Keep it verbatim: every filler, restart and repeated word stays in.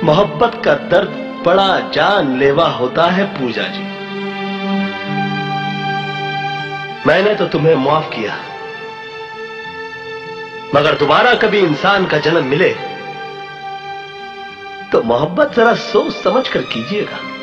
मोहब्बत का दर्द बड़ा जानलेवा होता है पूजा जी। मैंने तो तुम्हें माफ किया, मगर दोबारा कभी इंसान का जन्म मिले तो मोहब्बत जरा सोच समझ कर कीजिएगा।